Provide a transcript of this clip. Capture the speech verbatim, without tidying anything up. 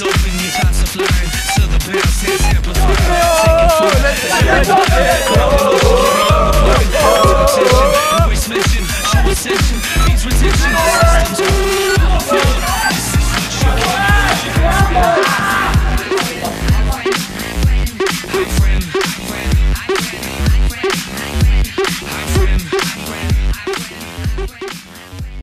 So when your thoughts are flying, so the bounce is amplified. Taking flight,